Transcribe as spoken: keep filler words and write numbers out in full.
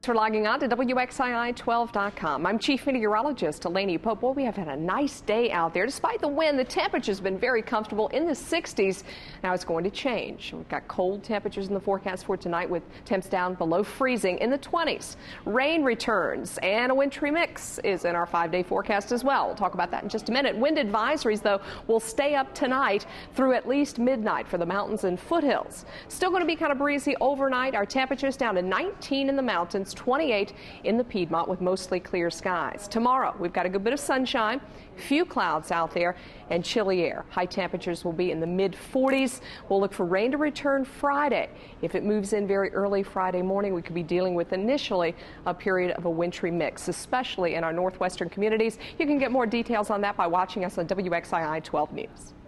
For logging on to W X I I twelve dot com. I'm Chief Meteorologist Elaine Pope. Boy, we have had a nice day out there. Despite the wind, the temperature's been very comfortable in the sixties. Now it's going to change. We've got cold temperatures in the forecast for tonight with temps down below freezing in the twenties. Rain returns and a wintry mix is in our five-day forecast as well. We'll talk about that in just a minute. Wind advisories, though, will stay up tonight through at least midnight for the mountains and foothills. Still going to be kind of breezy overnight. Our temperatures down to nineteen in the mountains, twenty-eight in the Piedmont with mostly clear skies. Tomorrow, we've got a good bit of sunshine, few clouds out there, and chilly air. High temperatures will be in the mid forties. We'll look for rain to return Friday. If it moves in very early Friday morning, we could be dealing with initially a period of a wintry mix, especially in our northwestern communities. You can get more details on that by watching us on W X I I twelve News.